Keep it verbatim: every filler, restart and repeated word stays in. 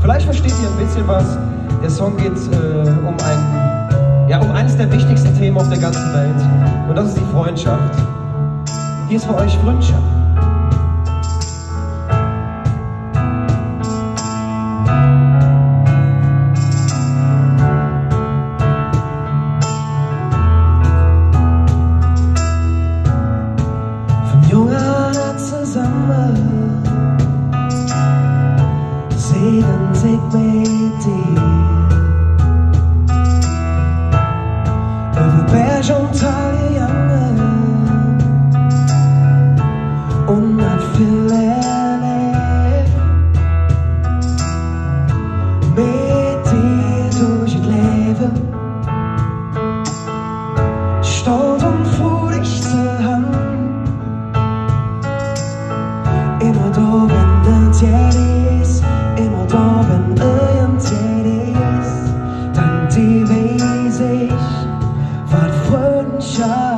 Vielleicht versteht ihr ein bisschen was. Der Song geht äh, um, ein, ja, um eines der wichtigsten Themen auf der ganzen Welt. Und das ist die Freundschaft. Hier ist für euch Freundschaft. Siden sig med dir over Berg und Tal gegangen und hat viel erlebt. Mit dir durch das Leben, stolz und froh dich zu haben. Immer da, wenn der Teddy ist, immer da, wenn irgendjemand ist, dann die weiß ich, was Freundschaft